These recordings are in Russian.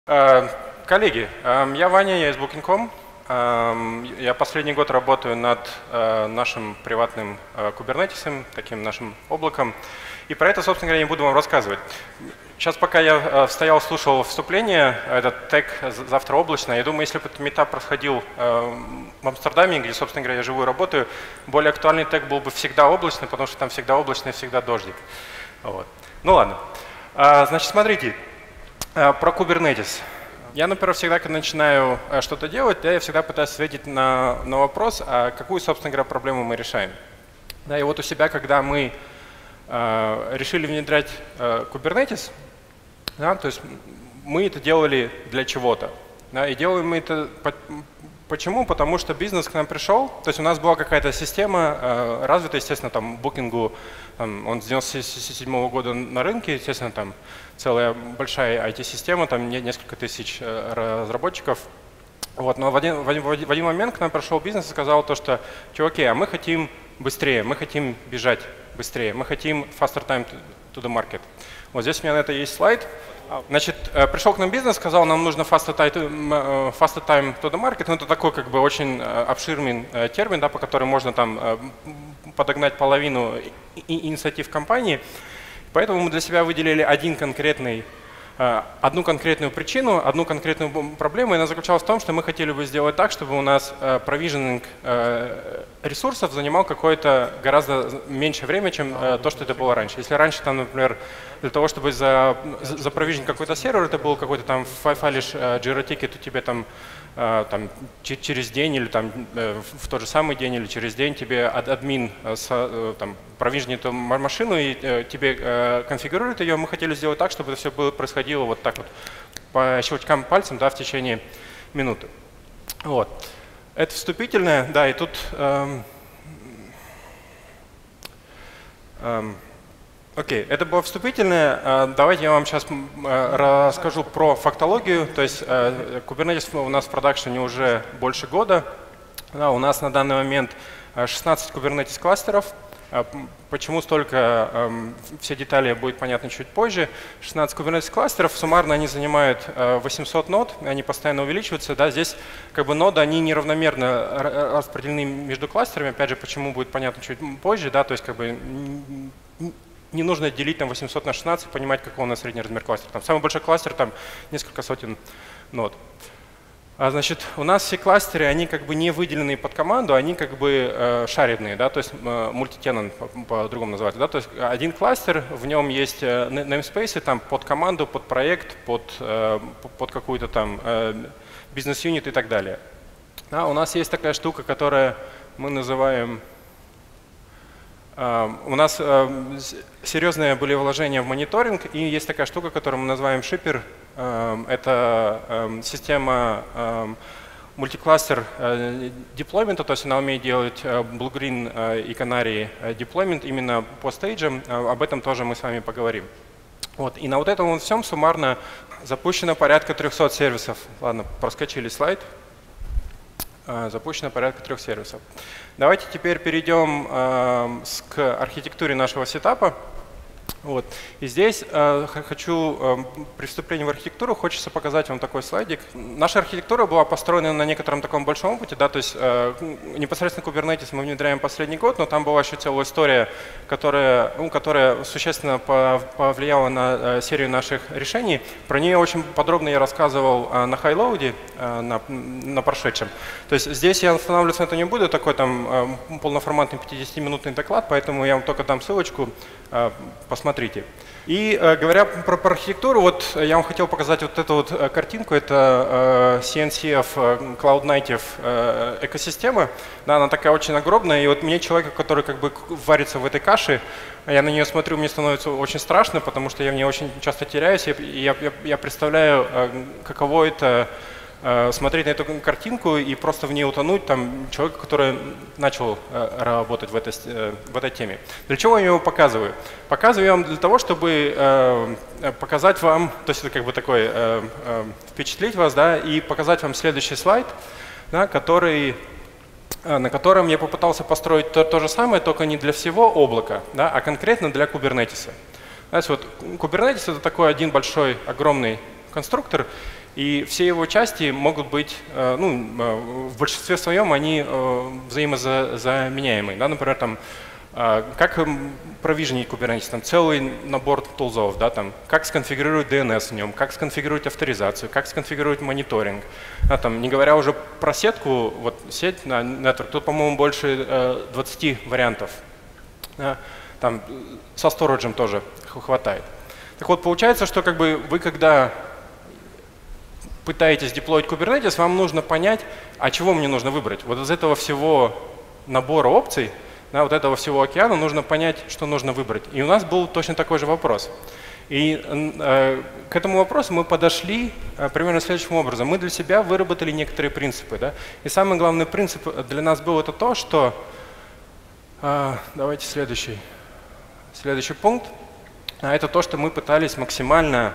Коллеги, я Ваня, я из Booking.com. Я последний год работаю над нашим приватным кубернетисом, таким нашим облаком. И про это, собственно говоря, не буду вам рассказывать. Сейчас, пока я стоял, слушал вступление, этот тег «Завтра облачно», я думаю, если бы этот метап происходил в Амстердаме, где, собственно говоря, я живу и работаю, более актуальный тег был бы «Всегда облачно», потому что там всегда облачно и всегда дождик. Вот. Ну ладно. Значит, смотрите, про Kubernetes. Я, например, всегда, когда начинаю что-то делать, я всегда пытаюсь ответить на вопрос, а какую, собственно говоря, проблему мы решаем. Да, и вот у себя, когда мы решили внедрять Kubernetes, да, то есть мы это делали для чего-то. Да, и делаем мы это почему? Потому что бизнес к нам пришел, то есть у нас была какая-то система развита, естественно, там Booking, он с 1997 года на рынке, естественно, там целая большая IT-система, там несколько тысяч разработчиков. Вот, но в один момент к нам пришел бизнес и сказал то, что, чуваки, а мы хотим быстрее, мы хотим бежать быстрее, мы хотим faster time to the market. Вот здесь у меня на это есть слайд. Значит, пришел к нам бизнес, сказал, нам нужно faster time to the market. Ну, это такой как бы очень обширный термин, да, по которому можно там подогнать половину инициатив компании. Поэтому мы для себя выделили одну конкретную причину, одну конкретную проблему, и она заключалась в том, что мы хотели бы сделать так, чтобы у нас провиженинг ресурсов занимал какое-то гораздо меньше время, чем то, что это было раньше. Если раньше, там, например, для того, чтобы запровиженить какой-то сервер, это был какой-то там файлишь Jira Ticket, у тебя там через день или там, в тот же самый день или через день тебе админ провижнит эту машину и тебе конфигурирует ее. Мы хотели сделать так, чтобы это все происходило вот так вот по щелчкам пальцем, да, в течение минуты. Вот. Это вступительное, да, и тут окей, это было вступительное. Давайте я вам сейчас расскажу про фактологию. То есть Kubernetes у нас в продакшене уже больше года. Да, у нас на данный момент 16 Kubernetes кластеров. Почему столько, все детали будет понятно чуть позже. 16 Kubernetes кластеров, суммарно они занимают 800 нод, они постоянно увеличиваются. Да, здесь как бы ноды, они неравномерно распределены между кластерами. Опять же, почему будет понятно чуть позже. Да, то есть как бы не нужно делить там 800 на 16, понимать, какой у нас средний размер кластера. Там самый большой кластер, там несколько сотен нод. Значит, у нас все кластеры, они как бы не выделены под команду, они как бы шаридные, да, то есть мультитенант по-другому называется. Да, то есть один кластер, в нем есть namespace там под команду, под проект, под какую-то там бизнес-юнит и так далее. Да, у нас есть такая штука, которую мы называем... У нас серьезные были вложения в мониторинг, и есть такая штука, которую мы называем шипер. Это система мультикластер деплоймента, то есть она умеет делать Blue Green и Canary деплоймент именно по стейджам. Об этом тоже мы с вами поговорим. Вот. И на вот этом всем суммарно запущено порядка 300 сервисов. Ладно, проскочили слайд. Запущено порядка 3 сервисов. Давайте теперь перейдем к архитектуре нашего сетапа. Вот. И здесь при вступлении в архитектуру хочется показать вам такой слайдик. Наша архитектура была построена на некотором таком большом опыте, да, то есть непосредственно Kubernetes мы внедряем последний год, но там была еще целая история, которая существенно повлияла на серию наших решений. Про нее очень подробно я рассказывал на хайлоуде, на прошедшем. То есть здесь я останавливаться на это не буду, такой там полноформатный 50-минутный доклад, поэтому я вам только дам ссылочку, посмотрите. И говоря про архитектуру, вот я вам хотел показать вот эту вот картинку. Это CNCF Cloud Native экосистема. Да, она такая очень огромная. И вот мне, человек, который как бы варится в этой каше, я на нее смотрю, мне становится очень страшно, потому что я в ней очень часто теряюсь. И я представляю, каково это смотреть на эту картинку и просто в ней утонуть, там, человека, который начал работать в этой теме. Для чего я его показываю? Показываю я вам для того, чтобы показать вам, то есть это как бы такой, впечатлить вас, да, и показать вам следующий слайд, да, на котором я попытался построить то же самое, только не для всего облака, да, а конкретно для Kubernetes. Знаете, вот Kubernetes — это такой один большой, огромный конструктор, И все его части могут быть, в большинстве своем они взаимозаменяемые. Да? Например, там, как провиженить Kubernetes, там целый набор тулзов, да, там, как сконфигурировать DNS в нем, как сконфигурировать авторизацию, как сконфигурировать мониторинг. Да, там, не говоря уже про сетку, вот сеть на network, тут, по-моему, больше 20 вариантов. Да, там, со сториджем тоже хватает. Так вот, получается, что как бы вы, когда пытаетесь деплоить Kubernetes, вам нужно понять, а чего мне нужно выбрать. Вот из этого всего набора опций, да, вот этого всего океана нужно понять, что нужно выбрать. И у нас был точно такой же вопрос. И к этому вопросу мы подошли примерно следующим образом. Мы для себя выработали некоторые принципы. Да? И самый главный принцип для нас был это то, что… давайте следующий пункт. Это то, что мы пытались максимально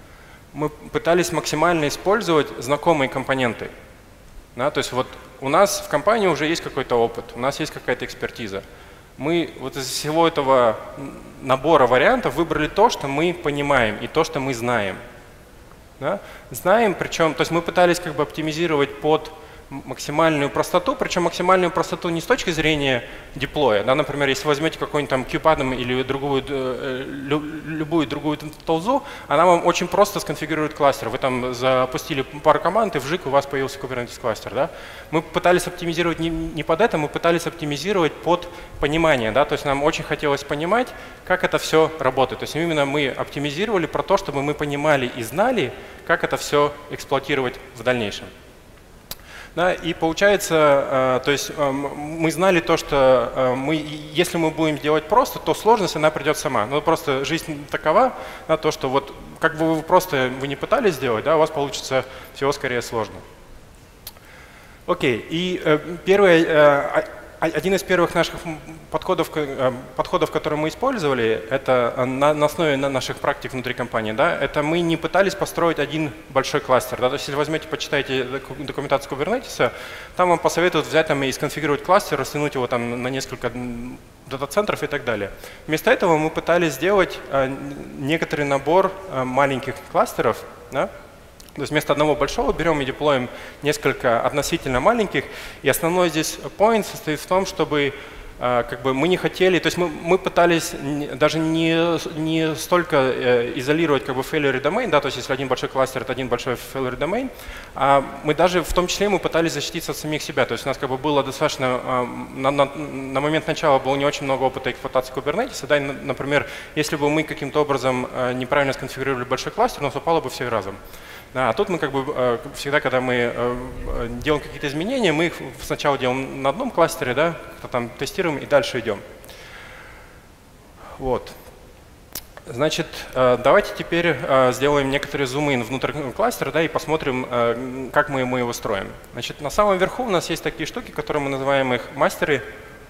использовать знакомые компоненты. Да? То есть вот у нас в компании уже есть какой-то опыт, у нас есть какая-то экспертиза. Мы вот из всего этого набора вариантов выбрали то, что мы понимаем и то, что мы знаем. Да? Знаем, причем, то есть мы пытались как бы оптимизировать под максимальную простоту, причем максимальную простоту не с точки зрения деплоя. Да? Например, если возьмете какой-нибудь там Kubernetes или любую другую толзу, она вам очень просто сконфигурирует кластер. Вы там запустили пару команд, и вжик у вас появился Kubernetes кластер. Да? Мы пытались оптимизировать не под это, мы пытались оптимизировать под понимание. Да? То есть нам очень хотелось понимать, как это все работает. То есть именно мы оптимизировали про то, чтобы мы понимали и знали, как это все эксплуатировать в дальнейшем. Да, и получается, то есть мы знали то, что если мы будем делать просто, то сложность она придет сама. Ну, просто жизнь такова, да, то, что вот как бы вы не пытались сделать, да, у вас получится всего скорее сложно. Окей, и один из первых наших подходов, которые мы использовали, это на основе наших практик внутри компании, да, это мы не пытались построить один большой кластер. Да, то есть если возьмете, почитайте документацию Kubernetes, там вам посоветуют взять там, и сконфигурировать кластер, растянуть его там, на несколько дата-центров и так далее. Вместо этого мы пытались сделать некоторый набор маленьких кластеров. Да? То есть вместо одного большого берем и деплоим несколько относительно маленьких. И основной здесь point состоит в том, чтобы как бы мы не хотели, то есть мы пытались даже не столько изолировать как бы failure domain, да, то есть если один большой кластер, это один большой failure domain, а мы даже в том числе мы пытались защититься от самих себя. То есть у нас как бы было достаточно, на момент начала было не очень много опыта эксплуатации Kubernetes. Да, и, например, если бы мы каким-то образом неправильно сконфигурировали большой кластер, у нас упало бы все разом. Да, а тут мы как бы всегда, когда мы делаем какие-то изменения, мы их сначала делаем на одном кластере, да, как-то там тестируем и дальше идем. Вот. Значит, давайте теперь сделаем некоторые зум-ин внутрь кластера, да, и посмотрим, как мы его строим. Значит, на самом верху у нас есть такие штуки, которые мы называем их мастеры.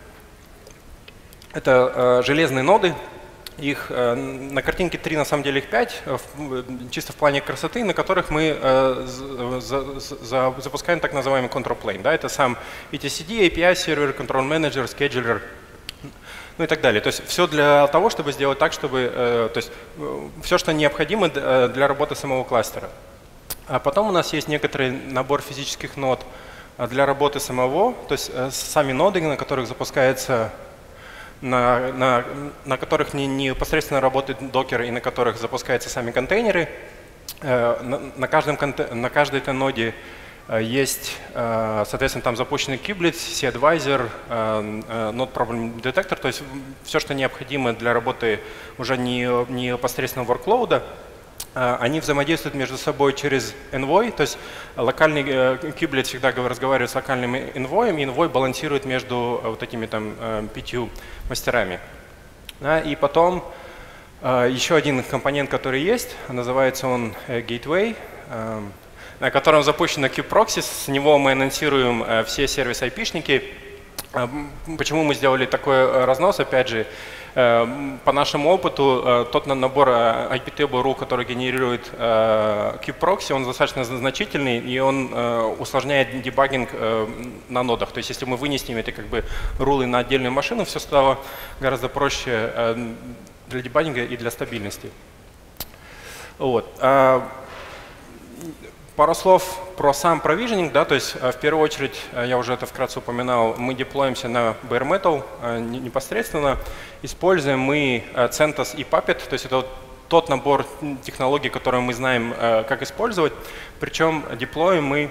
Это железные ноды. Их на картинке 3, на самом деле их 5, чисто в плане красоты, на которых мы запускаем так называемый control plane. Да, это сам etcd, API сервер, control manager, scheduler, ну и так далее. То есть все для того, чтобы сделать так, чтобы, то есть все, что необходимо для работы самого кластера. А потом у нас есть некоторый набор физических нод для работы самого, то есть сами ноды, на которых запускается на которых непосредственно работает докер и на которых запускаются сами контейнеры. На каждой этой ноде есть, соответственно, там запущенный Kubelet, C-Advisor, Node Problem Detector, то есть все, что необходимо для работы уже непосредственно workload. Они взаимодействуют между собой через Envoy, то есть локальный Kubelet всегда разговаривает с локальным Envoy, и Envoy балансирует между вот этими там 5 мастерами. Да, и потом еще один компонент, который есть, называется он Gateway, на котором запущена kubeproxy, с него мы анонсируем все сервис-айпишники. Почему мы сделали такой разнос, опять же, по нашему опыту, тот набор IPTable.ru, который генерирует kubeproxy, он достаточно значительный, и он усложняет дебагинг на нодах. То есть если мы вынесем эти как бы рулы на отдельную машину, все стало гораздо проще для дебагинга и для стабильности. Вот. Пару слов про сам провиженинг, да, то есть в первую очередь, я уже это вкратце упоминал, мы деплоимся на bare metal непосредственно, используем мы CentOS и Puppet, то есть это вот тот набор технологий, которые мы знаем, как использовать, причем деплоим мы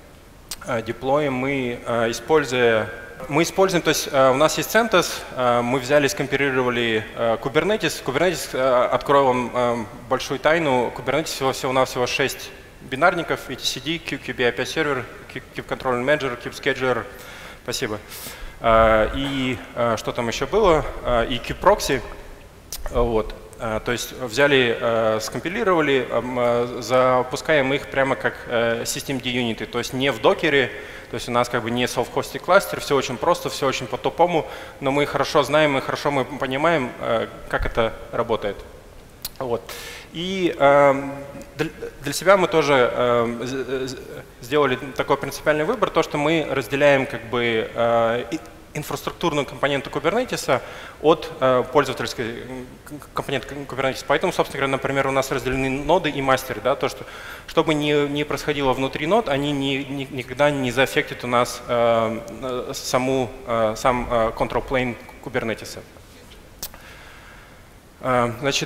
используем, то есть у нас есть CentOS, мы взяли, скомпилировали Kubernetes. Kubernetes, открою вам большую тайну, Kubernetes всего-навсего 6 бинарников, etcd, kubeAPI сервер, kubeController Manager, kubeScheduler, спасибо. И что там еще было? И kubeProxy. Вот. То есть взяли, скомпилировали, запускаем их прямо как systemd-юниты, то есть не в докере, то есть у нас как бы не self-hosted кластер, все очень просто, все очень по-тупому, но мы хорошо знаем и хорошо мы понимаем, как это работает. Вот. И для себя мы тоже сделали такой принципиальный выбор, то, что мы разделяем как бы инфраструктурную компоненту Kubernetes от пользовательской компоненты Kubernetes. Поэтому, собственно говоря, например, у нас разделены ноды и мастеры. Да, то, что, чтобы не происходило внутри нод, они никогда не заэффектят у нас сам control plane Kubernetes. Значит,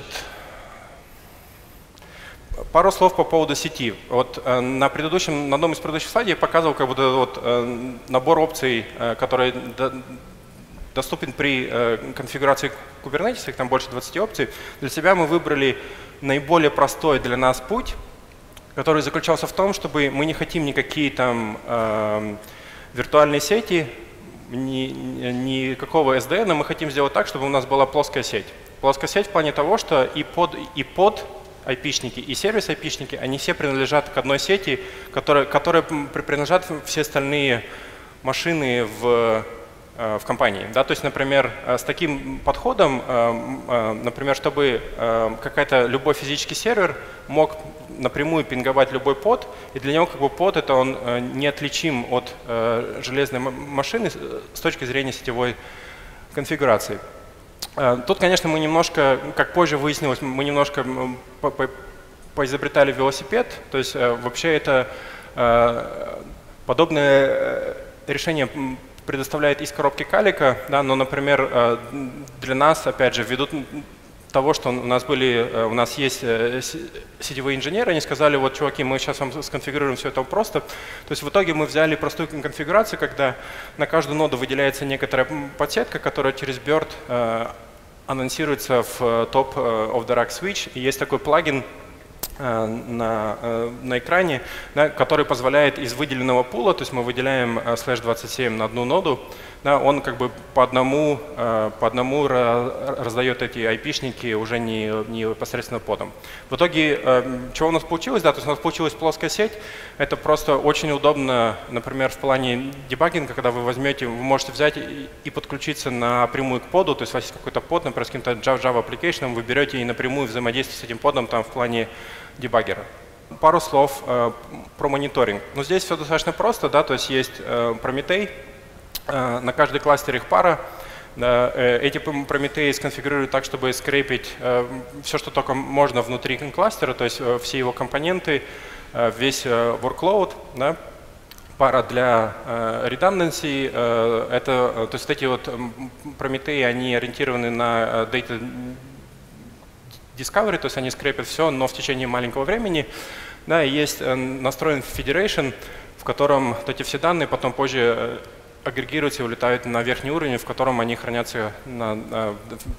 пару слов по поводу сети. Вот на одном из предыдущих слайдов я показывал как бы вот набор опций, которые доступен при конфигурации Kubernetes, их там больше 20 опций. Для себя мы выбрали наиболее простой для нас путь, который заключался в том, чтобы мы не хотим никакие там виртуальные сети, никакого SDN, мы хотим сделать так, чтобы у нас была плоская сеть. Плоская сеть в плане того, что и под IP-шники и сервис-IP-шники, они все принадлежат к одной сети, которые принадлежат все остальные машины в компании. Да? То есть, например, с таким подходом, например, чтобы любой физический сервер мог напрямую пинговать любой под, и для него как бы под это он неотличим от железной машины с точки зрения сетевой конфигурации. Тут, конечно, мы немножко, как позже выяснилось, мы немножко поизобретали велосипед. То есть вообще это подобное решение предоставляет из коробки калика, да, но, например, для нас, опять же, ввиду того, что у нас есть сетевые инженеры, они сказали, вот, чуваки, мы сейчас вам сконфигурируем все это просто. То есть в итоге мы взяли простую конфигурацию, когда на каждую ноду выделяется некоторая подсетка, которая через Bird анонсируется в Top of the Rack Switch. И есть такой плагин на экране, да, который позволяет из выделенного пула, то есть мы выделяем /27 на одну ноду, да, он как бы по одному раздает эти IP-шники уже не непосредственно подом. В итоге, что у нас получилось? Да, то есть у нас получилась плоская сеть. Это просто очень удобно, например, в плане дебагинга, когда вы можете взять и подключиться напрямую к поду, то есть у вас есть какой-то под, например, с каким-то Java application, вы берете и напрямую взаимодействуете с этим подом там в плане дебаггера. Пару слов про мониторинг. Ну, здесь все достаточно просто, да, то есть есть Prometei, на каждый кластер их пара. Да, эти Prometei сконфигурируют так, чтобы скрепить все, что только можно внутри кластера, то есть все его компоненты, весь workload. Да. Пара для redundancy, то есть эти вот Prometei, они ориентированы на data discovery, то есть они скрепят все, но в течение маленького времени. Да, и есть настроен federation, в котором эти все данные потом позже агрегируются и улетают на верхний уровень, в котором они хранятся в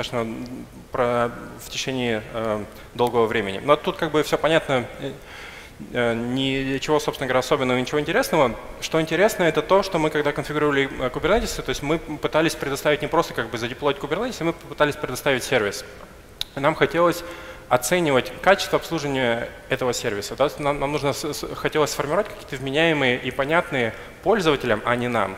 течение долгого времени. Но тут как бы все понятно, ничего, собственно говоря, особенного, ничего интересного. Что интересно, это то, что мы, когда конфигурировали Kubernetes, то есть мы пытались предоставить не просто как бы задеплоить Kubernetes, мы пытались предоставить сервис. Нам хотелось оценивать качество обслуживания этого сервиса. Да? Нам хотелось сформировать какие-то вменяемые и понятные пользователям, а не нам.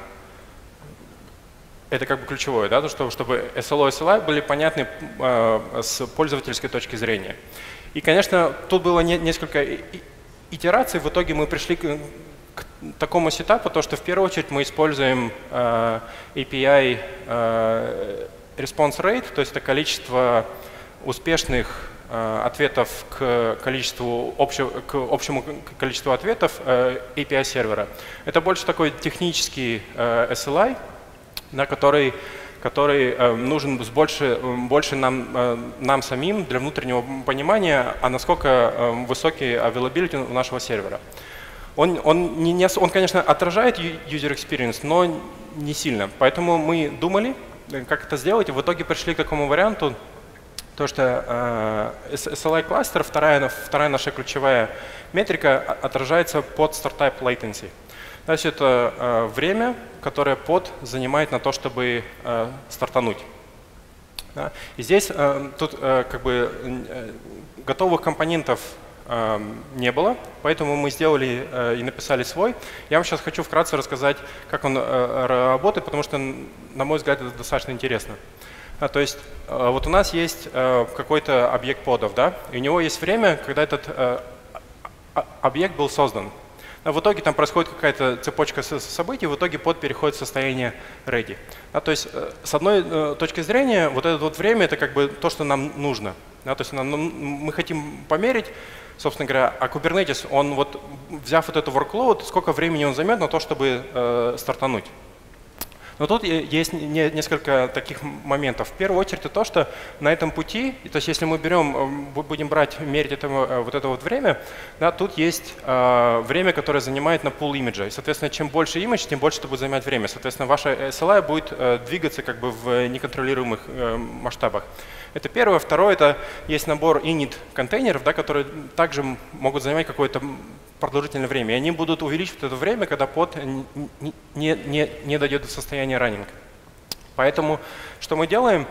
Это как бы ключевое, да? Чтобы SLO и SLI были понятны с пользовательской точки зрения. И, конечно, тут было несколько итераций. В итоге мы пришли к такому сетапу, то, что в первую очередь мы используем API response rate, то есть это количество успешных ответов к общему количеству ответов API сервера. Это больше такой технический SLI, на который нужен больше нам самим для внутреннего понимания, а насколько высокий availability у нашего сервера. Он, конечно, отражает user experience, но не сильно. Поэтому мы думали, как это сделать, и в итоге пришли к такому варианту, то что SLI кластер, вторая наша ключевая метрика, отражается под start-type latency. То есть это время, которое под занимает на то, чтобы стартануть. Да? И здесь тут как бы готовых компонентов не было, поэтому мы сделали и написали свой. Я вам сейчас хочу вкратце рассказать, как он работает, потому что, на мой взгляд, это достаточно интересно. То есть вот у нас есть какой-то объект подов, да? И у него есть время, когда этот объект был создан. В итоге там происходит какая-то цепочка событий, в итоге под переходит в состояние ready. То есть с одной точки зрения вот это вот время — это как бы то, что нам нужно. То есть мы хотим померить, собственно говоря, а Kubernetes, он вот, взяв вот эту workload, сколько времени он займет на то, чтобы стартануть. Но тут есть несколько таких моментов. В первую очередь, это то, что на этом пути, то есть если мы будем мерить вот это вот время, да, тут есть время, которое занимает на pool имиджа. И, соответственно, чем больше имидж, тем больше это будет занимать время. Соответственно, ваша SLI будет двигаться как бы в неконтролируемых масштабах. Это первое. Второе, это есть набор init контейнеров, да, которые также могут занимать какое-то продолжительное время. И они будут увеличивать это время, когда под не дойдет до состояния раннинга. Поэтому что мы делаем?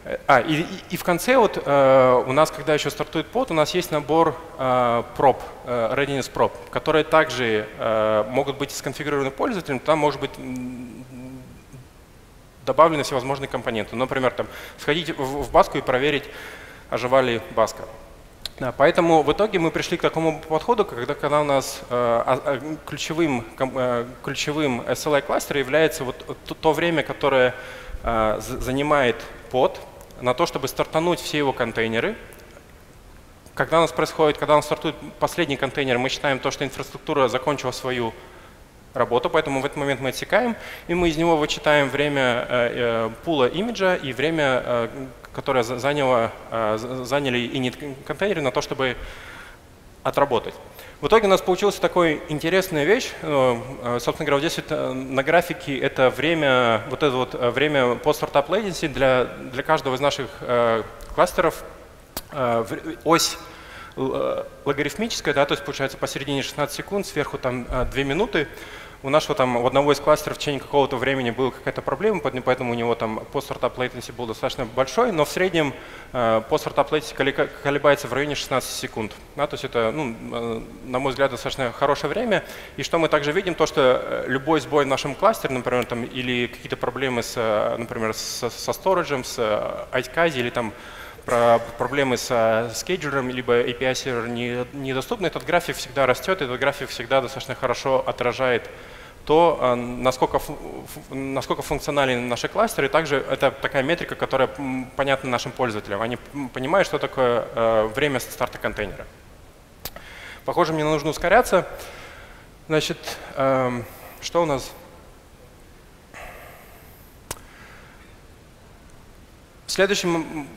И в конце вот у нас, когда еще стартует под, у нас есть набор prop, readiness prop, которые также могут быть сконфигурированы пользователем. Там может быть добавлены всевозможные компоненты. Например, там, сходить в баску и проверить, ожива ли баска. Да, поэтому в итоге мы пришли к такому подходу, когда у нас ключевым SLI кластера является вот то время, которое занимает под на то, чтобы стартануть все его контейнеры. Когда у нас стартует последний контейнер, мы считаем то, что инфраструктура закончила свою работу, поэтому в этот момент мы отсекаем, и мы из него вычитаем время пула имиджа и время, которое заняли init контейнеры на то, чтобы отработать. В итоге у нас получилась такая интересная вещь. Собственно говоря, вот здесь на графике это время, вот это вот время post-startup latency для каждого из наших кластеров. Ось логарифмическая, да, то есть получается посередине 16 секунд, сверху там 2 минуты. У нашего там, у одного из кластеров в течение какого-то времени была какая-то проблема, поэтому у него там post-startup latency был достаточно большой, но в среднем post-startup latency колебается в районе 16 секунд. Да, то есть это, на мой взгляд, достаточно хорошее время. И что мы также видим, то что любой сбой в нашем кластере, например, там, или какие-то проблемы например, со сториджем, с iSCSI или там проблемы с скеджером, либо API сервер недоступны, этот график всегда растет, этот график всегда достаточно хорошо отражает то, насколько функционален наши кластеры. И также это такая метрика, которая понятна нашим пользователям. Они понимают, что такое время старта контейнера. Похоже, мне нужно ускоряться. Значит, что у нас? Следующий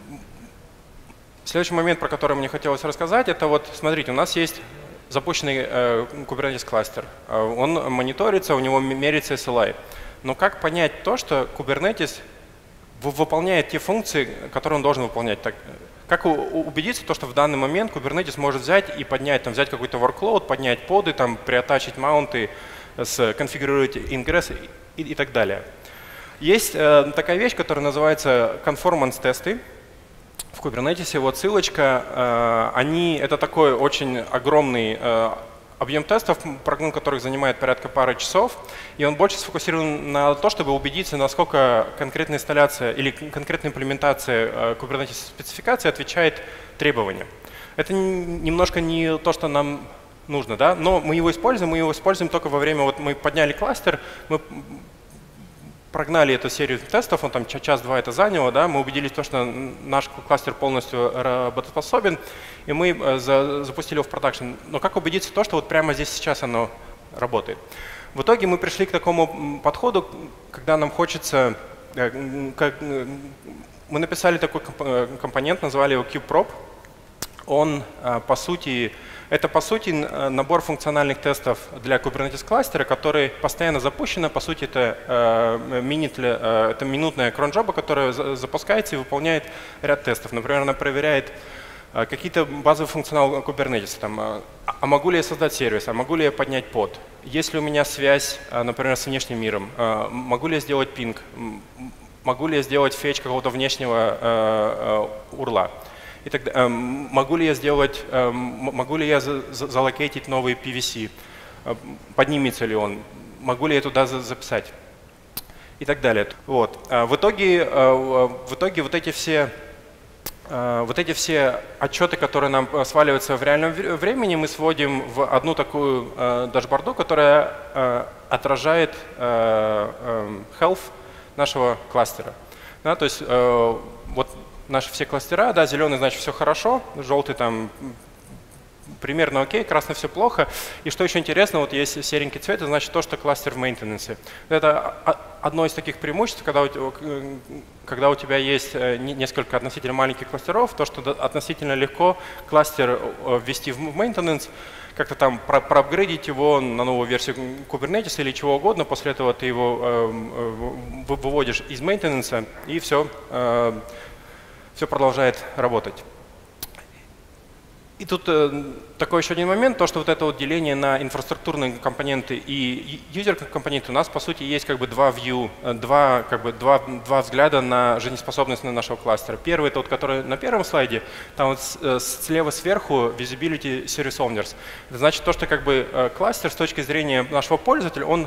момент, про который мне хотелось рассказать, это вот, смотрите, у нас есть запущенный Kubernetes кластер. Он мониторится, у него меряется SLI. Но как понять то, что Kubernetes выполняет те функции, которые он должен выполнять? Как убедиться, то, что в данный момент Kubernetes может взять и поднять, там, взять какой-то workload, поднять поды, там, приатачить маунты, конфигурировать ингресс и так далее. Есть такая вещь, которая называется conformance-тесты. В Kubernetes вот ссылочка, это такой очень огромный объем тестов, прогон которых занимает порядка пары часов, и он больше сфокусирован на то, чтобы убедиться, насколько конкретная инсталляция или конкретная имплементация Kubernetes спецификации отвечает требованиям. Это немножко не то, что нам нужно, да? Но мы его используем только во время, вот мы подняли кластер, мы прогнали эту серию тестов, он там час-два это заняло, да, мы убедились, что наш кластер полностью работоспособен, и мы запустили его в продакшн. Но как убедиться в том, что вот прямо здесь сейчас оно работает? В итоге мы пришли к такому подходу, когда нам хочется, мы написали такой компонент, назвали его KubeProp. Он, это по сути набор функциональных тестов для Kubernetes кластера, который постоянно запущен. По сути, это минутная cron-джоба, которая запускается и выполняет ряд тестов. Например, она проверяет какие-то базовые функционалы Kubernetes. А могу ли я создать сервис, а могу ли я поднять под? Есть ли у меня связь, например, с внешним миром? Могу ли я сделать пинг? Могу ли я сделать фетч какого-то внешнего урла? И тогда, могу ли я залокейтить новый PVC? Поднимется ли он? Могу ли я туда записать? И так далее. Вот. В итоге вот эти все отчеты, которые нам сваливаются в реальном времени, мы сводим в одну такую дашборду, которая отражает health нашего кластера. Да, то есть вот наши все кластера, да, зеленый значит все хорошо, желтый там примерно окей, красный все плохо. И что еще интересно, вот есть серенький цвет, это значит то, что кластер в мейнтенансе. Это одно из таких преимуществ, когда у тебя есть несколько относительно маленьких кластеров, то, что относительно легко кластер ввести в мейнтенанс, как-то там проапгрейдить его на новую версию Kubernetes или чего угодно, после этого ты его выводишь из мейнтенанса, и все продолжает работать. И тут такой еще один момент, то, что вот это вот деление на инфраструктурные компоненты и юзер-компоненты, у нас, по сути, есть как бы два взгляда на жизнеспособность нашего кластера. Первый, это вот, который на первом слайде, там вот слева сверху Visibility Service Owners. Это значит то, что как бы кластер с точки зрения нашего пользователя, он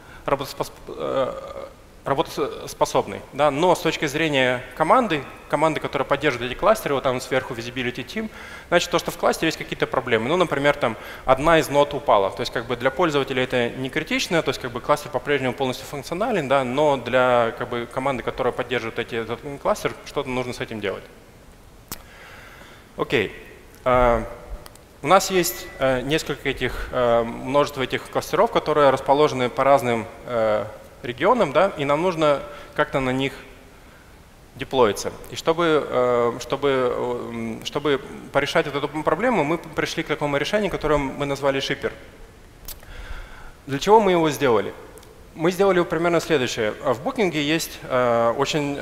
работоспособный, да? Но с точки зрения команды, которая поддерживает эти кластеры, вот там сверху Visibility Team, значит то, что в кластере есть какие-то проблемы. Ну, например, там одна из нод упала, то есть как бы для пользователя это не критично, то есть как бы кластер по-прежнему полностью функционален, да? Но для как бы команды, которая поддерживает этот кластер, что-то нужно с этим делать. Окей. У нас есть множество этих кластеров, которые расположены по разным регионам, да, и нам нужно как-то на них деплоиться. И чтобы порешать эту проблему, мы пришли к такому решению, которое мы назвали Shipper. Для чего мы его сделали? Мы сделали примерно следующее. В Booking есть очень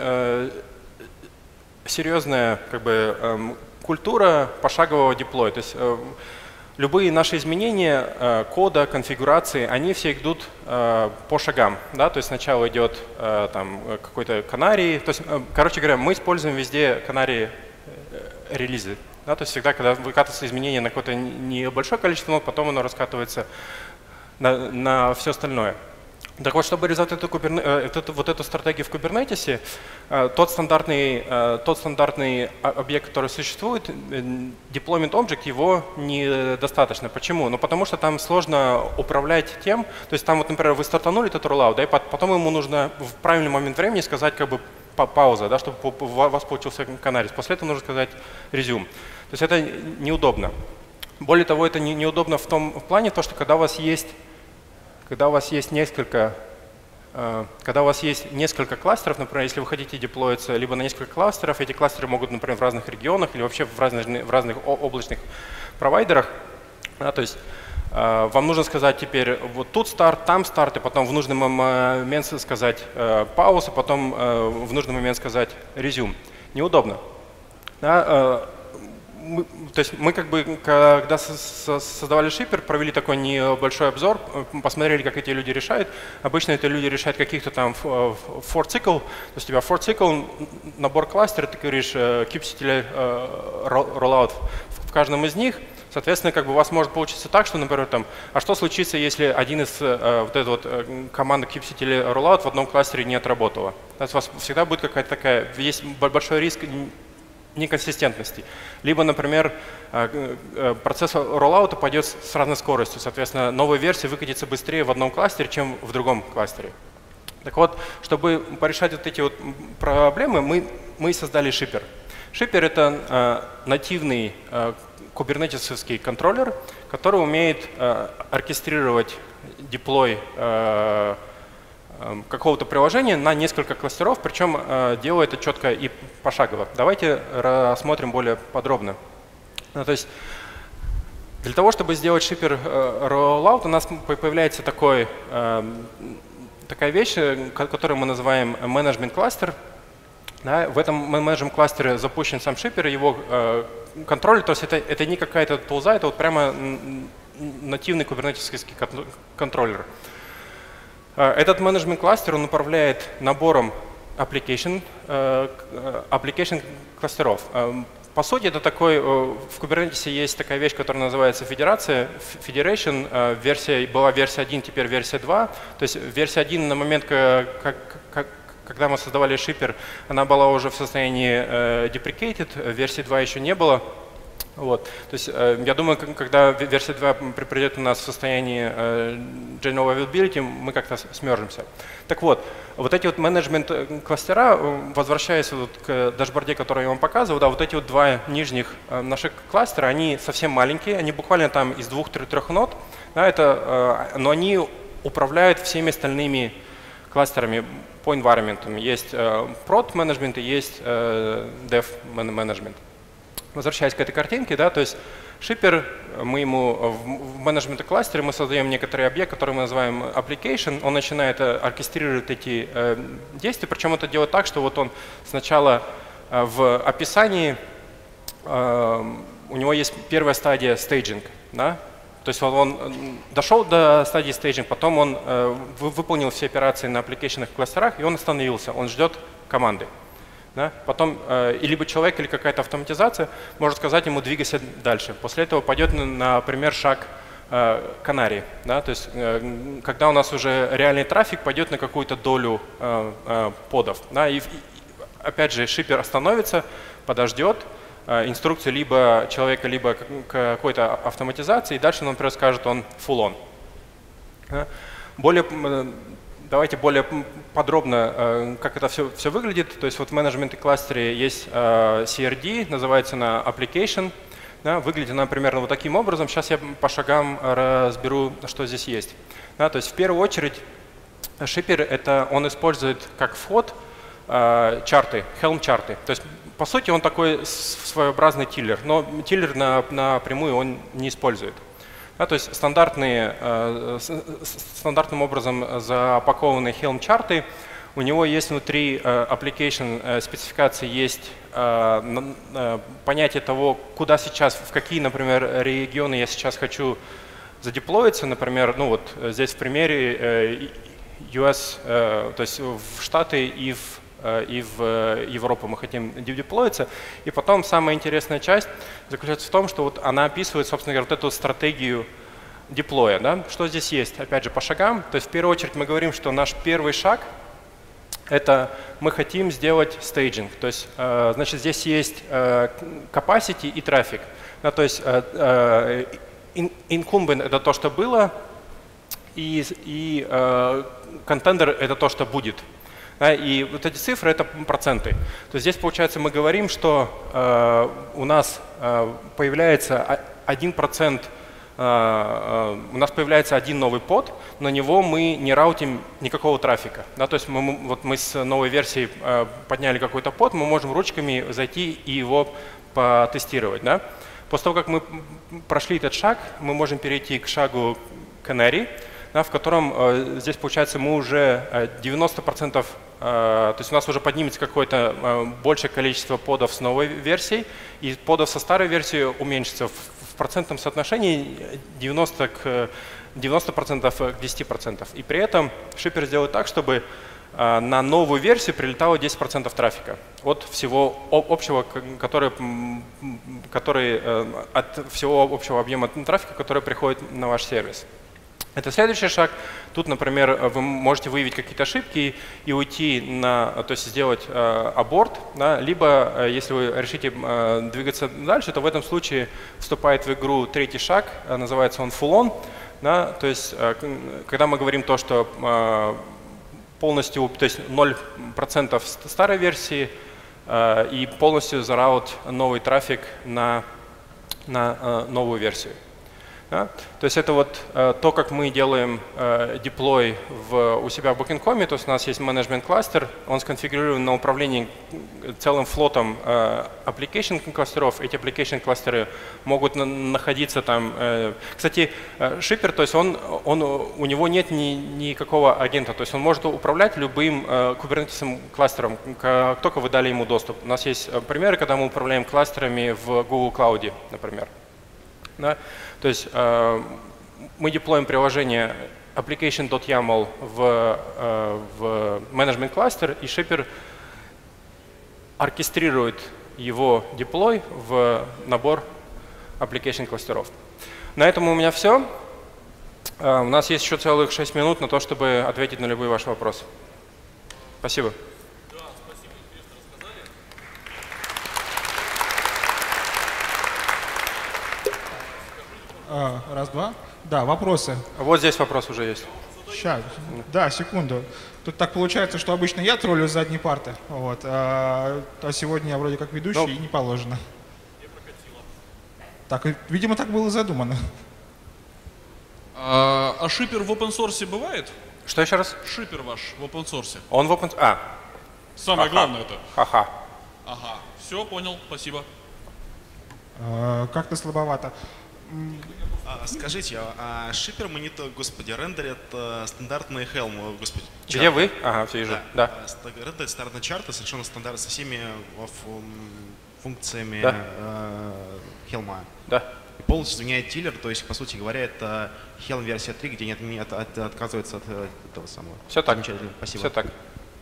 серьезная как бы, культура пошагового деплоя. То есть любые наши изменения кода, конфигурации, они все идут по шагам. Да? То есть сначала идет какой-то канарий. То есть, короче говоря, мы используем везде канарии релизы. Да? То есть всегда, когда выкатывается изменение на какое-то небольшое количество нод, потом оно раскатывается на все остальное. Так вот, чтобы реализовать эту стратегию в Kubernetes, тот стандартный объект, который существует, deployment object, его недостаточно. Почему? Ну, потому что там сложно управлять тем, то есть там, вот, например, вы стартанули этот rollout, да, и потом ему нужно в правильный момент времени сказать как бы пауза, да, чтобы у вас получился канарис. После этого нужно сказать resume. То есть это неудобно. Более того, это неудобно в том плане, что когда у вас есть несколько кластеров, например, если вы хотите деплоиться либо на несколько кластеров, эти кластеры могут, например, в разных регионах или вообще в разных облачных провайдерах. Да, то есть вам нужно сказать теперь вот тут старт, там старт, и потом в нужный момент сказать паузу, потом в нужный момент сказать resume. Неудобно. Да, то есть мы как бы, когда создавали Shipper, провели такой небольшой обзор, посмотрели, как эти люди решают. Обычно эти люди решают каких-то там for cycle, то есть у тебя for cycle, набор кластеров, ты говоришь kubectl rollout в каждом из них. Соответственно, как бы у вас может получиться так, что, например, там, а что случится, если один из вот этой вот команды kubectl rollout в одном кластере не отработала? То есть у вас всегда будет какая-то такая, есть большой риск неконсистентности. Либо, например, процесс роллаута пойдет с разной скоростью. Соответственно, новая версия выкатится быстрее в одном кластере, чем в другом кластере. Так вот, чтобы порешать вот эти вот проблемы, мы создали Shipper. Shipper — это нативный кубернетисовский контроллер, который умеет оркестрировать деплой какого-то приложения на несколько кластеров, причем делает это четко и пошагово. Давайте рассмотрим более подробно. То есть для того, чтобы сделать Shipper rollout, у нас появляется такая вещь, которую мы называем management cluster. Да, в этом management кластере запущен сам Shipper, его контроллер, то есть это не какая-то тулза, это вот прямо нативный кубернетический контроллер. Этот менеджмент кластер, он управляет набором application кластеров. По сути, это такой, в Kubernetes есть такая вещь, которая называется федерация, Federation. Была версия 1, теперь версия 2. То есть версия 1 на момент, когда мы создавали Shipper, она была уже в состоянии deprecated, версии 2 еще не было. Вот. То есть, я думаю, когда версия 2 придет у нас в состоянии general availability, мы как-то смержимся. Так вот, вот эти вот менеджмент кластера, возвращаясь вот к дашборде, который я вам показывал, да, вот эти вот два нижних наших кластера, они совсем маленькие, они буквально там из 2-3 нод, да, но они управляют всеми остальными кластерами по environment. Есть prod management и есть dev management. Возвращаясь к этой картинке, да, то есть Shipper, мы ему в менеджмент-кластере мы создаем некоторый объект, который мы называем application. Он начинает оркестрировать эти действия, причем это делает так, что вот он сначала в описании, у него есть первая стадия staging, да? То есть он дошел до стадии staging, потом он выполнил все операции на application кластерах, и он остановился, он ждет команды. Да? Потом либо человек, или какая-то автоматизация может сказать ему двигайся дальше. После этого пойдет, например, шаг канарии. Да? То есть когда у нас уже реальный трафик пойдет на какую-то долю подов. Да? И опять же, Shipper остановится, подождет инструкцию либо человека, либо какой-то автоматизации, и дальше он, например, скажет, он full on. Да? Давайте более подробно, как это все выглядит. То есть вот в менеджмент-кластере есть CRD, называется она Application. Да, выглядит она примерно вот таким образом. Сейчас я по шагам разберу, что здесь есть. Да, то есть в первую очередь Shipper он использует как вход чарты, Helm-чарты. То есть по сути он такой своеобразный тиллер, но тиллер напрямую он не использует. Да, то есть стандартным образом запакованные Helm-чарты, у него есть внутри application спецификации есть понятие того, куда сейчас, в какие, например, регионы я сейчас хочу задеплоиться. Например, ну вот здесь в примере US, то есть в Штаты и в Европу мы хотим деплоиться. И потом самая интересная часть заключается в том, что вот она описывает, собственно говоря, вот эту стратегию деплоя. Да? Что здесь есть? Опять же, по шагам. То есть в первую очередь мы говорим, что наш первый шаг – это мы хотим сделать стейджинг. То есть, значит, здесь есть capacity и трафик. Да, то есть incumbent – это то, что было, и contender – это то, что будет. Да, и вот эти цифры – это проценты. То есть здесь, получается, мы говорим, что у нас появляется 1%, у нас появляется один новый под, на него мы не раутим никакого трафика. Да, то есть мы с новой версией подняли какой-то под, мы можем ручками зайти и его потестировать. Да. После того, как мы прошли этот шаг, мы можем перейти к шагу Canary, да, в котором здесь, получается, мы уже 90%, то есть у нас уже поднимется какое-то большее количество подов с новой версией, и подов со старой версией уменьшится в процентном соотношении 90% к 10%. И при этом Shipper сделает так, чтобы на новую версию прилетало 10% трафика от всего общего, от всего общего объема трафика, который приходит на ваш сервис. Это следующий шаг. Тут, например, вы можете выявить какие-то ошибки и уйти то есть сделать аборт, да, либо, если вы решите двигаться дальше, то в этом случае вступает в игру третий шаг, называется он full on. Да, то есть, когда мы говорим то, что полностью, то есть 0% старой версии и полностью зараут новый трафик на новую версию. Да? То есть это вот то, как мы делаем деплой у себя в Booking.com. То есть у нас есть management кластер, он сконфигурирован на управление целым флотом application кластеров. Эти application кластеры могут находиться там. Кстати, Shipper, то есть у него нет никакого агента, то есть он может управлять любым Kubernetes кластером, как только вы дали ему доступ. У нас есть примеры, когда мы управляем кластерами в Google Cloud, например. Да? То есть мы деплоим приложение application.yaml в management кластер, и Shipper оркестрирует его деплой в набор application кластеров. На этом у меня все. У нас есть еще целых 6 минут на то, чтобы ответить на любые ваши вопросы. Спасибо. Раз, два. Да, вопросы. Вот здесь вопрос уже есть. Сейчас. Да, секунду. Тут так получается, что обычно я троллю с задней парты, вот, а сегодня я вроде как ведущий, и не положено. Так, видимо, так было задумано. А Shipper в open source бывает? Что еще раз? Shipper ваш в open source. Он в open source. Самое главное это. Ага. Ага. Все, понял, спасибо. Как-то слабовато. Скажите, а Shipper монитор, господи, рендерит стандартный Helm, господи. Где вы? Ага, все вижу. Да. Рендерит стандартные чарты совершенно стандартно со всеми функциями Helm. Да. И полностью заменяет тиллер, то есть, по сути говоря, это Helm версия 3, где нет, отказывается от этого самого. Все так. Замечательно, спасибо. Все так.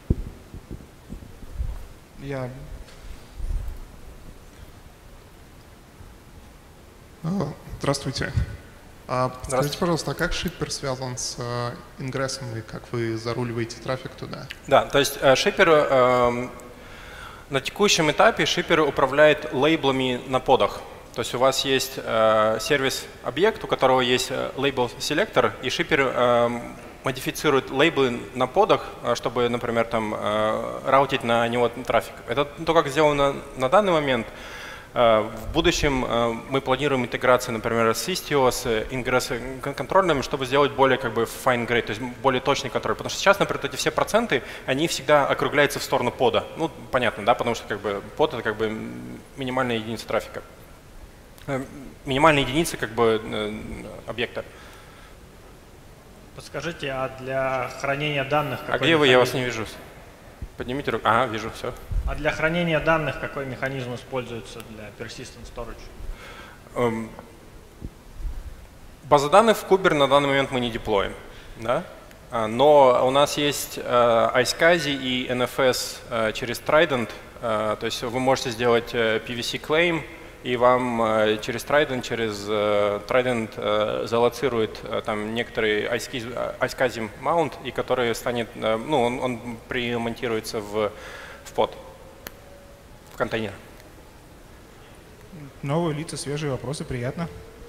Здравствуйте. Скажите, пожалуйста, а как Shipper связан с ингрессом и как вы заруливаете трафик туда? Да, то есть Shipper на текущем этапе Shipper управляет лейблами на подах. То есть у вас есть сервис-объект, у которого есть лейбл-селектор, и Shipper модифицирует лейблы на подах, чтобы, например, там раутить на него трафик. Это то, как сделано на данный момент. В будущем мы планируем интеграцию, например, с Istio, с ингресс-контрольными, чтобы сделать более как бы fine-grade, то есть более точный контроль. Потому что сейчас, например, эти все проценты, они всегда округляются в сторону пода. Ну, понятно, да, потому что как бы под — это как бы минимальная единица трафика. Минимальная единица как бы объекта. Подскажите, а для хранения данных… А где вы? Я вас не вижу. Поднимите руку. Ага, вижу, все. А для хранения данных какой механизм используется для persistent storage? Базы данных в Кубер на данный момент мы не деплоим. Да? Но у нас есть iSCSI и NFS через Trident. То есть вы можете сделать PVC claim, и вам через Trident залоцирует там некоторый iSCSI mount, и который станет, ну, он примонтируется в под, в контейнер. Новые лица, свежие вопросы, приятно.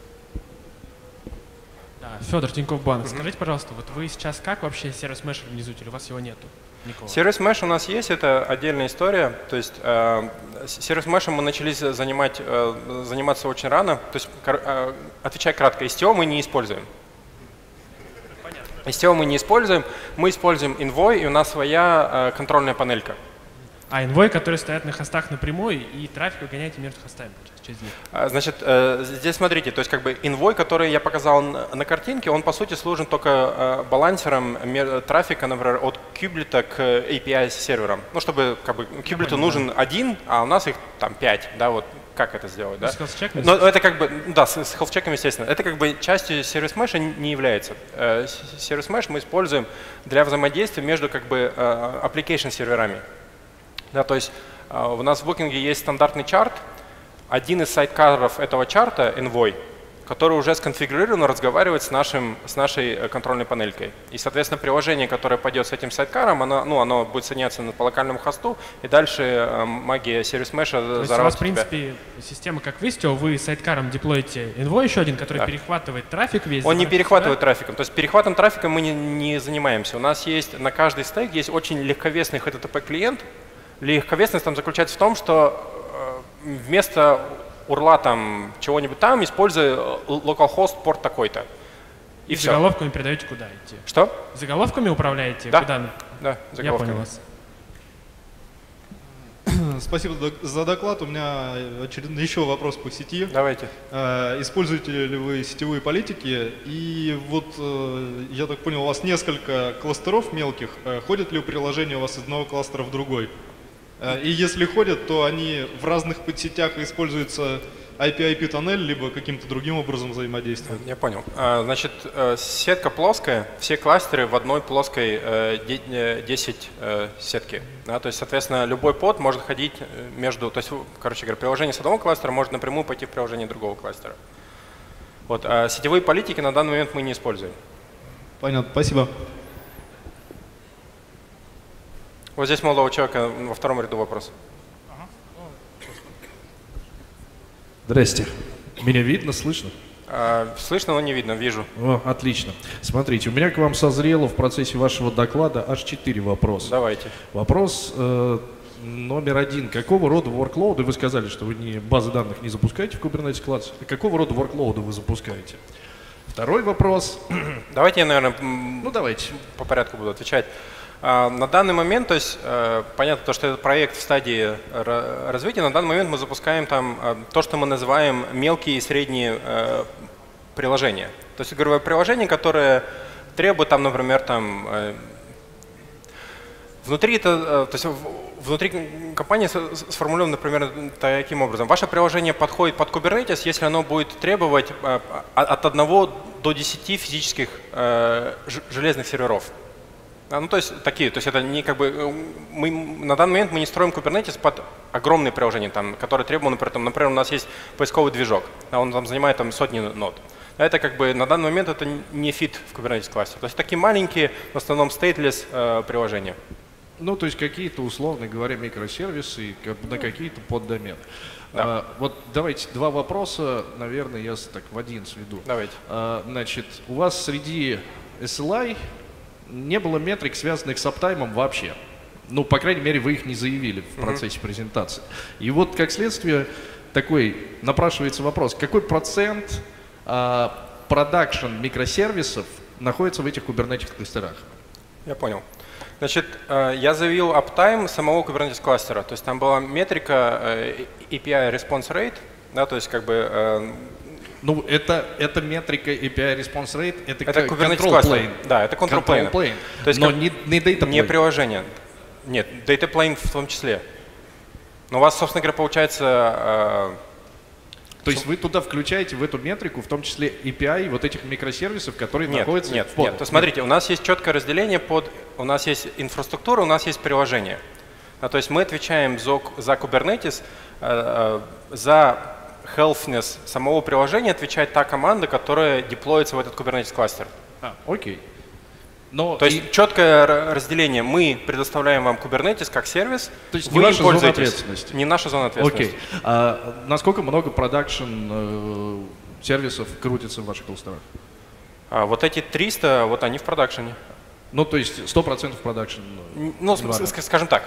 Да, Федор, Тинькофф Банк. Скажите, пожалуйста, вот вы сейчас как вообще сервис Mesh организуете, или у вас его нету? Никого? Сервис Mesh у нас есть, это отдельная история. То есть сервис Mesh мы начали заниматься очень рано. То есть, отвечая кратко, Istio мы не используем. Istio мы не используем. Мы используем Envoy, и у нас своя контрольная панелька. А Envoy, которые стоят на хостах напрямую, и трафик вы гоняете между хостами через них. Значит, здесь смотрите, то есть как бы Envoy, который я показал на картинке, он по сути служит только балансером трафика, например, от кюблета к API серверам. Ну, чтобы как бы кюблету нужен один, а у нас их там 5, да, вот как это сделать, да? С health-чеком? Но это как бы, да, с health-чеком, естественно. Это как бы частью сервис Mesh не является. Сервис Mesh мы используем для взаимодействия между как бы application серверами. Да, то есть у нас в Booking есть стандартный чарт. Один из сайдкаров этого чарта, Envoy, который уже сконфигурирован разговаривать с нашей контрольной панелькой. И, соответственно, приложение, которое пойдет с этим сайдкаром, оно будет соединяться по локальному хосту, и дальше магия сервис меша заработает. То есть у вас, в принципе, система как Istio, вы сайдкаром деплоите Envoy еще один, который перехватывает трафик весь. Он не перехватывает трафиком. То есть перехватом трафика мы не занимаемся. У нас есть на каждый стейк есть очень легковесный HTTP-клиент. Легковесность там заключается в том, что вместо урла там чего-нибудь там, используя localhost порт такой-то. И все. Заголовками передаете куда идти? Что? Заголовками управляете? Да. Куда? Да, заголовками. Я понял вас. Спасибо за доклад. У меня еще вопрос по сети. Давайте. Используете ли вы сетевые политики? И вот, я так понял, у вас несколько кластеров мелких. Ходят ли приложения у вас из одного кластера в другой? И если ходят, то они в разных подсетях используются IP-IP тоннель, либо каким-то другим образом взаимодействуют? Я понял. Значит, сетка плоская, все кластеры в одной плоской 10 сетки. Да, то есть, соответственно, любой под может ходить между, то есть, короче говоря, приложение с одного кластера может напрямую пойти в приложение другого кластера. Вот, а сетевые политики на данный момент мы не используем. Понятно, спасибо. Вот здесь молодого человека во втором ряду вопрос. Здрасте. Меня видно, слышно? Слышно, но не видно, вижу. О, отлично. Смотрите, у меня к вам созрело в процессе вашего доклада аж 4 вопроса. Давайте. Вопрос номер 1. Какого рода ворклоуды, вы сказали, что вы базы данных не запускаете в Kubernetes Cloud, какого рода ворклоуды вы запускаете? Второй вопрос. Давайте я, наверное, давайте. По порядку буду отвечать. На данный момент, то есть понятно, что этот проект в стадии развития, на данный момент мы запускаем там то, что мы называем мелкие и средние приложения. То есть игровое приложение, которое требует там, например, там внутри компании сформулировано, например, таким образом. Ваше приложение подходит под Kubernetes, если оно будет требовать от 1 до 10 физических железных серверов. Ну, то есть такие, то есть это не как бы, на данный момент мы не строим Kubernetes под огромные приложения, там, которые требуют, например, у нас есть поисковый движок, он там занимает там, сотни нод. Это как бы на данный момент это не фит в Kubernetes классе. То есть такие маленькие, в основном stateless приложения. Ну, то есть какие-то, условно говоря, микросервисы на какие-то поддомены. Да. Вот давайте 2 вопроса, наверное, я так в один сведу. Давайте. Значит, у вас среди SLI не было метрик, связанных с аптаймом вообще. Ну, по крайней мере, вы их не заявили в процессе презентации. И вот, как следствие, такой напрашивается вопрос. Какой процент продакшн микросервисов находится в этих Kubernetes кластерах? Я понял. Значит, я заявил аптайм самого Kubernetes кластера. То есть там была метрика API Response Rate, да, то есть как бы... Ну, это метрика API Response Rate, это Kubernetes control кластер. plane. Да, это control plane. То есть но не data plane. Не приложение. Нет, data plane в том числе. Но у вас, собственно говоря, получается... То есть вы туда включаете в эту метрику, в том числе API вот этих микросервисов, которые находятся в поде? Нет. То смотрите, у нас есть четкое разделение у нас есть инфраструктура, у нас есть приложение. То есть мы отвечаем за Kubernetes, за healthiness самого приложения отвечает та команда, которая деплоится в этот Kubernetes кластер. Окей. То есть четкое разделение. Мы предоставляем вам Kubernetes как сервис. То есть вы не ваша зона ответственности. Не наша зона ответственности. Окей. Насколько много продакшн сервисов крутится в ваших кластерах? Вот эти 300, вот они в продакшене. Ну, то есть 100% продакшн? Ну, скажем так.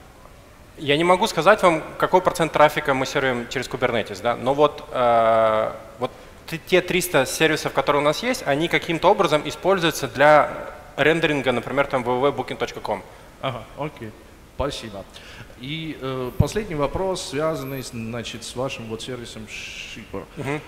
Я не могу сказать вам, какой процент трафика мы сервим через Kubernetes, да? Но вот те 300 сервисов, которые у нас есть, они каким-то образом используются для рендеринга, например, там www.booking.com. Ага, окей. Спасибо. И последний вопрос, связанный, значит, с вашим вот сервисом Shipper.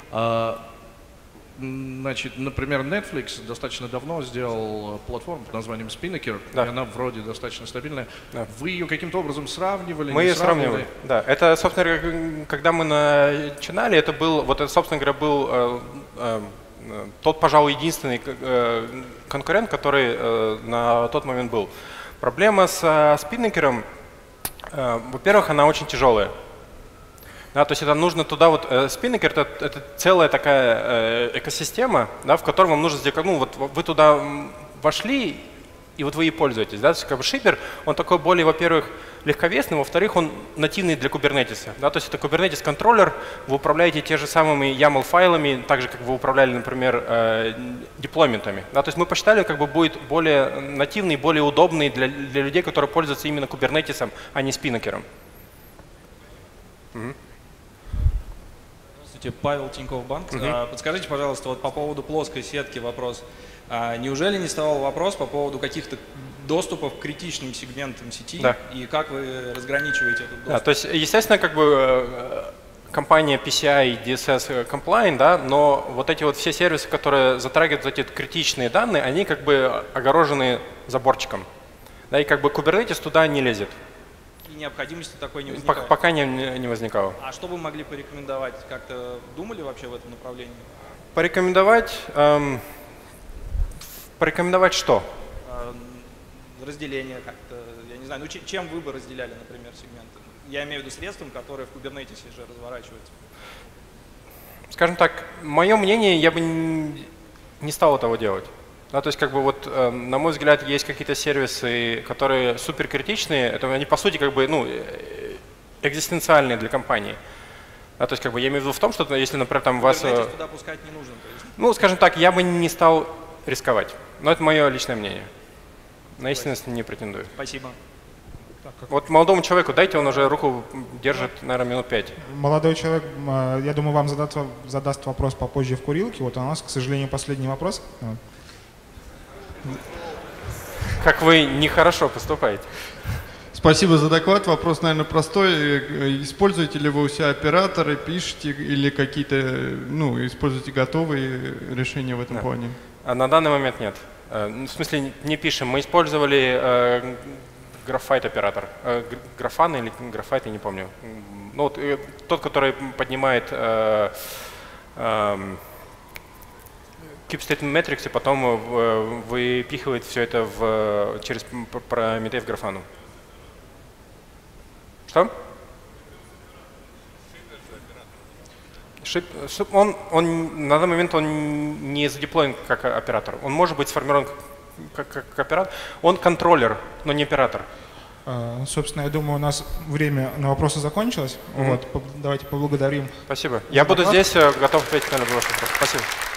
Значит, например, Netflix достаточно давно сделал платформу под названием Spinnaker, да. И она вроде достаточно стабильная. Да. Вы ее каким-то образом сравнивали? Мы ее сравнивали, да. Это, собственно говоря, когда мы начинали, это был, вот это, собственно говоря, был тот, пожалуй, единственный конкурент, который на тот момент был. Проблема с Spinnaker, во-первых, она очень тяжелая. Да, то есть это нужно туда вот Spinnaker это целая такая экосистема, да, в которой вам нужно сделать, ну вот вы туда вошли и вот вы ей пользуетесь, да, то есть как бы Shipper, он такой более, во-первых, легковесный, во-вторых, он нативный для Kubernetes, да, то есть это Kubernetes контроллер, вы управляете те же самыми YAML файлами, так же как вы управляли, например, деплойментами, да, то есть мы посчитали, как бы будет более нативный, более удобный для людей, которые пользуются именно Kubernetes, а не Spinnaker. Здравствуйте, Павел, Тинькофф Банк. Подскажите, пожалуйста, вот по поводу плоской сетки вопрос. Неужели не вставал вопрос по поводу каких-то доступов к критичным сегментам сети? Да. И как вы разграничиваете этот доступ? Да, то есть, естественно, как бы компания PCI DSS compliant, да, но вот эти вот все сервисы, которые затрагивают эти критичные данные, они как бы огорожены заборчиком. Да, и как бы Kubernetes туда не лезет. И необходимости такой не возникает? Пока не возникало. А что вы могли порекомендовать? Как-то думали вообще в этом направлении? Порекомендовать что? Разделение как-то, я не знаю, ну чем вы бы разделяли, например, сегменты? Я имею в виду средством, которые в Kubernetes же разворачиваются. Скажем так, мое мнение, я бы не стал этого делать. Да, то есть, как бы вот, на мой взгляд, есть какие-то сервисы, которые суперкритичные, это они по сути как бы, ну, экзистенциальные для компании. Да, то есть, как бы я имею в виду в том, что если, например, там вас... Kubernetes туда пускать не нужен. То есть. Ну, скажем так, я бы не стал рисковать. Но это мое личное мнение. На истинность не претендую. Спасибо. Вот молодому человеку дайте, он уже руку держит, наверное, минут 5. Молодой человек, я думаю, вам задаст вопрос попозже в курилке. Вот у нас, к сожалению, последний вопрос. Как вы нехорошо поступаете. Спасибо за доклад. Вопрос, наверное, простой. Используете ли вы у себя операторы, пишете или какие-то, ну, используете готовые решения в этом плане? А на данный момент нет. В смысле, не пишем. Мы использовали Graphite оператор. Графан или Graphite, я не помню. Ну, вот, тот, который поднимает Kube Statement Metrics и потом выпихивает все это через Прометей в Графану. Что? Он на данный момент он не задеплоен как оператор. Он может быть сформирован как оператор. Он контроллер, но не оператор. Собственно, я думаю, у нас время на вопросы закончилось. Вот, давайте поблагодарим. Спасибо. Я буду здесь готов ответить на любой вопрос. Спасибо.